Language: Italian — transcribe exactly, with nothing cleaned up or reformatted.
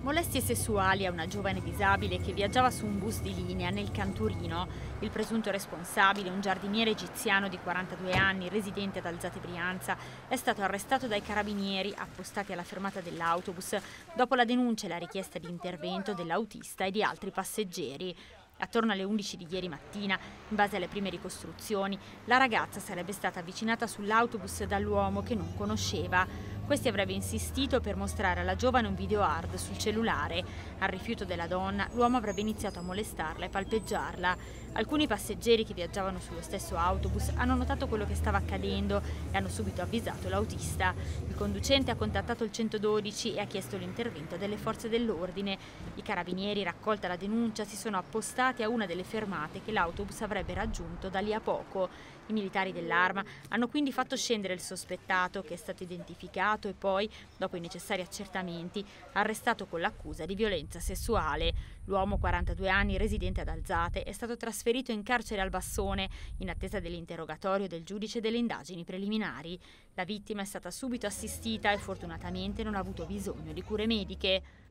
Molestie sessuali a una giovane disabile che viaggiava su un bus di linea nel Canturino. Il presunto responsabile, un giardiniere egiziano di quarantadue anni, residente ad Alzate Brianza, è stato arrestato dai carabinieri appostati alla fermata dell'autobus dopo la denuncia e la richiesta di intervento dell'autista e di altri passeggeri. Attorno alle undici di ieri mattina, in base alle prime ricostruzioni, la ragazza sarebbe stata avvicinata sull'autobus dall'uomo che non conosceva. Questi avrebbe insistito per mostrare alla giovane un video hard sul cellulare. Al rifiuto della donna, l'uomo avrebbe iniziato a molestarla e palpeggiarla. Alcuni passeggeri che viaggiavano sullo stesso autobus hanno notato quello che stava accadendo e hanno subito avvisato l'autista. Il conducente ha contattato il centododici e ha chiesto l'intervento delle forze dell'ordine. I carabinieri, raccolta la denuncia, si sono appostati a una delle fermate che l'autobus avrebbe raggiunto da lì a poco. I militari dell'Arma hanno quindi fatto scendere il sospettato, che è stato identificato e poi, dopo i necessari accertamenti, arrestato con l'accusa di violenza sessuale. L'uomo, quarantadue anni, residente ad Alzate, è stato trasferito in carcere al Bassone in attesa dell'interrogatorio del giudice delle indagini preliminari. La vittima è stata subito assistita e fortunatamente non ha avuto bisogno di cure mediche.